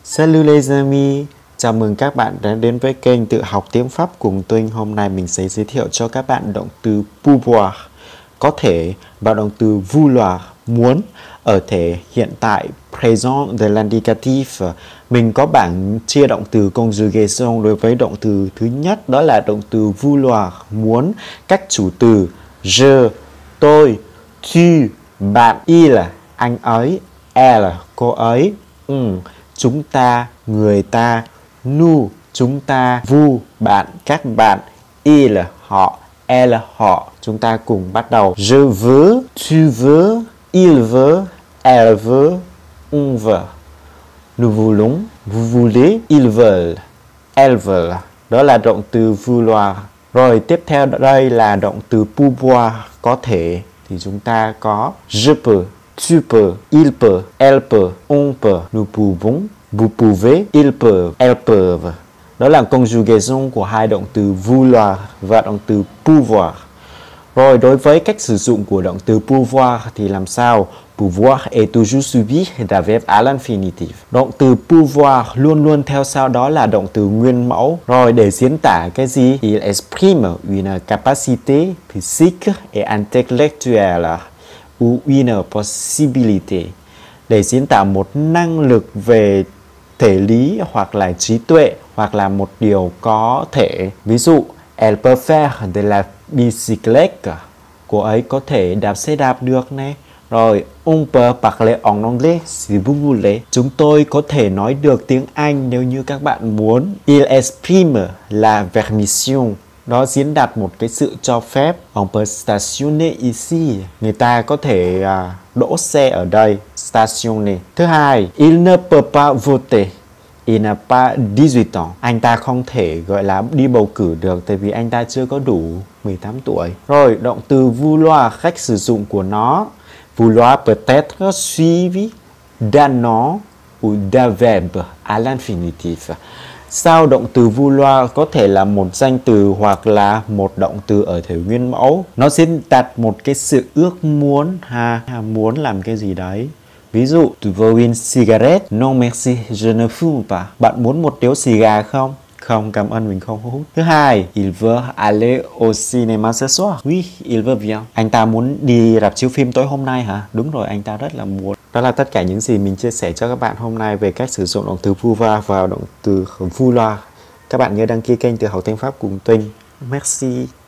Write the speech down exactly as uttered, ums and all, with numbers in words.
Salut les amis, chào mừng các bạn đã đến với kênh Tự học tiếng Pháp cùng Tuynh. Hôm nay mình sẽ giới thiệu cho các bạn động từ pouvoir, có thể, và động từ vouloir, muốn, ở thể hiện tại présent de l'indicatif. Mình có bảng chia động từ conjugation đối với động từ thứ nhất, đó là động từ vouloir, muốn. Các chủ từ je, tôi, tu, bạn, il, anh ấy, elle, cô ấy, ừ, chúng ta, người ta, nous, chúng ta, vous, bạn, các bạn, il, họ, elle, họ. Chúng ta cùng bắt đầu. Je veux, tu veux, il veut, elle veut, on veut. Nous voulons, vous voulez, ils veulent, elles veulent. Đó là động từ vouloir. Rồi tiếp theo đây là động từ pouvoir, có thể. Thì chúng ta có je peux, tu peux, il peut, elle peut, on peut, nous pouvons, vous pouvez, ils peuvent, elles peuvent. Đó là conjugation của hai động từ vouloir và động từ pouvoir. Rồi đối với cách sử dụng của động từ pouvoir thì làm sao? Pouvoir est toujours suivi d'un verbe à l'infinitif. Động từ pouvoir luôn luôn theo sau đó là động từ nguyên mẫu. Rồi để diễn tả cái gì? Il exprime une capacité physique et intellectuelle ou une possibilité. Để diễn tả một năng lực về thể lý hoặc là trí tuệ hoặc là một điều có thể. Ví dụ, elle peut faire de la bicyclette. Cô ấy có thể đạp xe đạp được này. Rồi, on peut parler en anglais si vous voulez. Chúng tôi có thể nói được tiếng Anh nếu như các bạn muốn. Il exprime la permission. Đó diễn đạt một cái sự cho phép. On peut stationner ici. Người ta có thể à, đỗ xe ở đây. Stationner. Thứ hai, il ne peut pas voter. Il n'a pas dix-huit ans. Anh ta không thể gọi là đi bầu cử được tại vì anh ta chưa có đủ mười tám tuổi. Rồi, động từ vouloir, cách sử dụng của nó. Vouloir peut être suivi d'un nom ou d'un verbe à l'infinitif. Sau động từ vouloir có thể là một danh từ hoặc là một động từ ở thể nguyên mẫu. Nó diễn đạt một cái sự ước muốn, ha, muốn làm cái gì đấy. Ví dụ, tu veux une cigarette? Non merci, je ne fume pas. Bạn muốn một điếu xì gà không? Không, cảm ơn, mình không hút. Thứ hai, il veut aller au cinéma ce soir. Oui, il veut bien. Anh ta muốn đi rạp chiếu phim tối hôm nay hả? Đúng rồi, anh ta rất là muốn. Đó là tất cả những gì mình chia sẻ cho các bạn hôm nay về cách sử dụng động từ pouvoir và động từ vouloir. Các bạn nhớ đăng ký kênh Tự học tiếng Pháp cùng Tuynh. Merci.